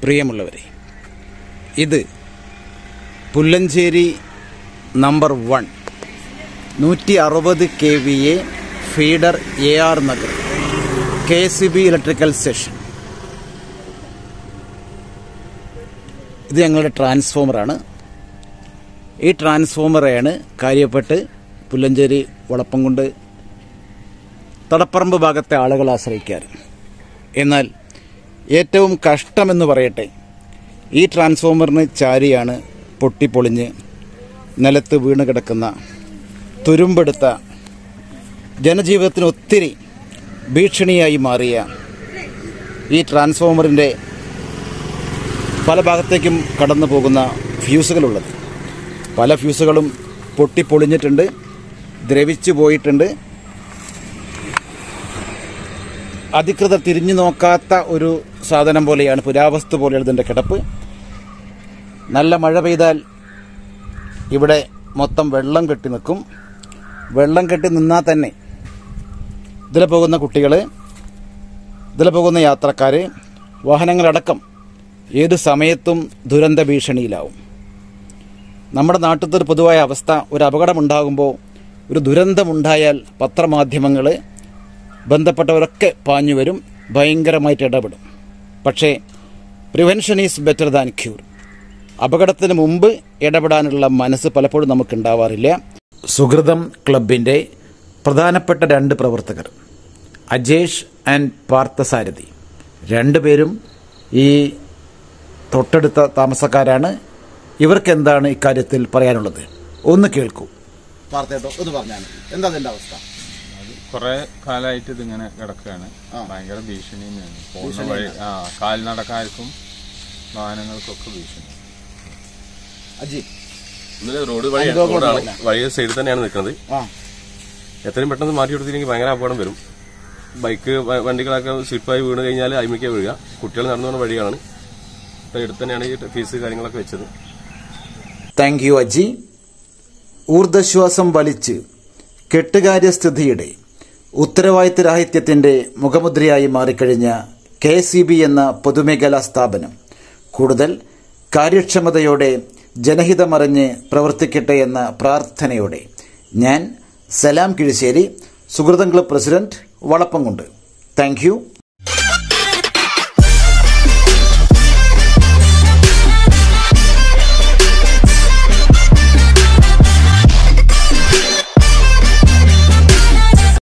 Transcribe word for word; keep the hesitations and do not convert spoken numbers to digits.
പ്രിയമുള്ളവരെ, ഇത് Pullancheri number one നൂറ്റി അറുപത് K V A feeder A R Nagar K C B electrical station. ഇത് ഞങ്ങളുടെ ട്രാൻസ്ഫോമറാണ്. ഈ ട്രാൻസ്ഫോമറെയാണ് കാര്യപ്പെട്ട് പുല്ലഞ്ചേരി വളപ്പംകുണ്ട് തടപ്പറമ്പ് ഭാഗത്തെ ആളുകൾ ആശ്രയിക്കാറ്. എന്നാൽ ഏറ്റവും കഷ്ടമെന്ന് പറയട്ടെ, ഈ ട്രാൻസ്ഫോമറിന് ചാരിയാണ് പൊട്ടിപ്പൊളിഞ്ഞ് നിലത്ത് വീണ് കിടക്കുന്ന തുരുമ്പെടുത്ത ജനജീവിതത്തിന് ഒത്തിരി ഭീഷണിയായി മാറിയ ഈ ട്രാൻസ്ഫോമറിൻ്റെ പല ഭാഗത്തേക്കും കടന്നു പോകുന്ന ഫ്യൂസുകളുള്ളത്. പല ഫ്യൂസുകളും പൊട്ടിപ്പൊളിഞ്ഞിട്ടുണ്ട്, ദ്രവിച്ചു പോയിട്ടുണ്ട്. അധികൃതർ തിരിഞ്ഞു നോക്കാത്ത ഒരു സാധനം പോലെയാണ്, പുരാവസ്തു പോലെയാണ് ഇതിൻ്റെ കിടപ്പ്. നല്ല മഴ പെയ്താൽ ഇവിടെ മൊത്തം വെള്ളം കെട്ടി നിൽക്കും. വെള്ളം കെട്ടി നിന്നാൽ തന്നെ ഇതിൽ പോകുന്ന കുട്ടികൾ, ഇതിൽ പോകുന്ന യാത്രക്കാർ, വാഹനങ്ങളടക്കം ഏത് സമയത്തും ദുരന്ത ഭീഷണിയിലാവും. നമ്മുടെ നാട്ടിലത്തെ ഒരു പൊതുവായ അവസ്ഥ, ഒരു അപകടമുണ്ടാകുമ്പോൾ, ഒരു ദുരന്തമുണ്ടായാൽ പത്രമാധ്യമങ്ങൾ ബന്ധപ്പെട്ടവരൊക്കെ പാഞ്ഞു വരും, ഭയങ്കരമായിട്ട് ഇടപെടും. പക്ഷേ prevention is better than cure. അപകടത്തിന് മുമ്പ് ഇടപെടാനുള്ള മനസ്സ് പലപ്പോഴും നമുക്കുണ്ടാവാറില്ല. സുഹൃതം ക്ലബിൻ്റെ പ്രധാനപ്പെട്ട രണ്ട് പ്രവർത്തകർ, അജേഷ് ആൻഡ് പാർത്ഥസാരഥി, രണ്ടുപേരും ഈ തൊട്ടടുത്ത താമസക്കാരാണ്. ഇവർക്ക് എന്താണ് ഇക്കാര്യത്തിൽ പറയാനുള്ളത്? ഒന്ന് കേൾക്കൂ. പാർത്ഥേട്ടോ, ഒന്ന് പറഞ്ഞാൽ എന്താ അതിൻ്റെ അവസ്ഥ? കുറെ കാലമായിട്ട് ഇതിങ്ങനെ കിടക്കുകയാണ്. ഭയങ്കര ഭീഷണി തന്നെയാണ്. പോകുന്ന വഴി ആ കാൽനടക്കാർക്കും വാഹനങ്ങൾക്കൊക്കെ ഭീഷണി. റോഡ് വഴി റോഡാണ്, വഴി സൈഡിൽ തന്നെയാണ് നിൽക്കുന്നത്. എത്രയും പെട്ടെന്ന് മാറ്റി കൊടുത്തില്ലെങ്കിൽ ഭയങ്കര അപകടം വരും. ബൈക്ക് വണ്ടികളൊക്കെ സ്ലിപ്പായി വീണ് കഴിഞ്ഞാൽ അയിമിക്ക വീഴുക. കുട്ടികൾ നടന്നു പോകുന്ന വഴിയാണ്. ഇപ്പം എടുത്ത് തന്നെയാണ് ഈ ഫീസ് കാര്യങ്ങളൊക്കെ വെച്ചത്. Thank you Aji. ഊർദ്ധശ്വാസം വലിച്ച് കെട്ടുകാര്യസ്ഥിതിയുടെ ഉത്തരവാദിത്തരാഹിത്യത്തിന്റെ മുഖമുദ്രയായി മാറിക്കഴിഞ്ഞ കെ സി ബി എന്ന പൊതുമേഖലാ സ്ഥാപനം കൂടുതൽ കാര്യക്ഷമതയോടെ ജനഹിതമറിഞ്ഞ് പ്രവർത്തിക്കട്ടെ എന്ന പ്രാർത്ഥനയോടെ ഞാൻ സലാം കിഴിശ്ശേരി, സുഹൃതം club president, Valappamkund. Thank U.